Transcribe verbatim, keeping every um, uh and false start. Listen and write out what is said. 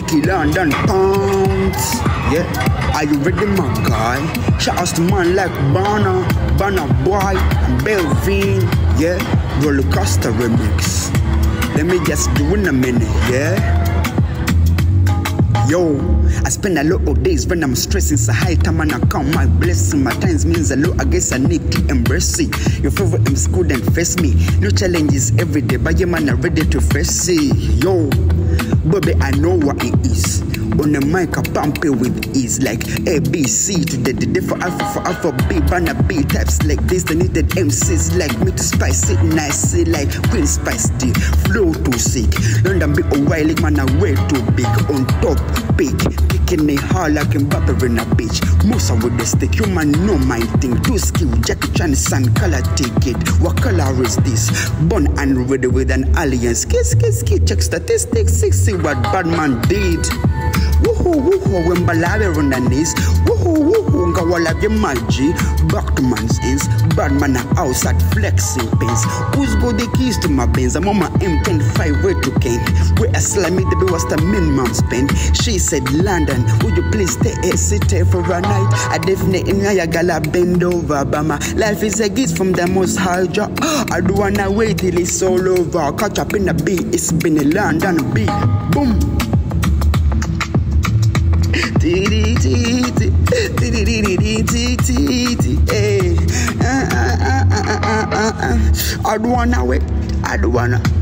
Leaky, London pounds. Yeah, are you ready, my guy? Shout out to man like Burna, Burna Boy, and Balvin. Yeah, Rollercoaster remix. Let me just do in a minute, yeah. Yo, I spend a lot of days when I'm stressing, so high time and I count my blessing. My times means a lot, I guess I need to embrace it. Your favorite M school then face me. No challenges every day, but your man are ready to face it. Yo, baby, I know what it is. On the mic, I pump it with ease, like A, B, C to the D for Alpha, for Alpha, B, Burna, B types like this. They needed M Cs like me to spice it nicely, like Queen Spice D. Flow too sick, London be a while, like man, I way too big. On top, big, kicking it hard like I'm in a beach. Mosa with the stick, you man know my thing. Too skill, Jackie Chan, sun color ticket. What color is this? Born and ready with an alliance. Kiss, kiss, kiss, check statistics, six, see what Batman did. Woohoo, woohoo, when ballade on the knees. Woohoo, woohoo, ngawala vya maji. Back to man's ends. Bad man outside flexing pins. Who's got the keys to my Benz? I'm on my M ten five way to Kane. Where I slimy the bill was the minimum spend. She said, London, would you please stay a city for a night? I definitely in a gala bend over. Bama. Life is a gift from the most high job. I don't wanna wait till it's all over. Catch up in the beat, it's been a London beat. Boom. I don't wanna wait, I don't wanna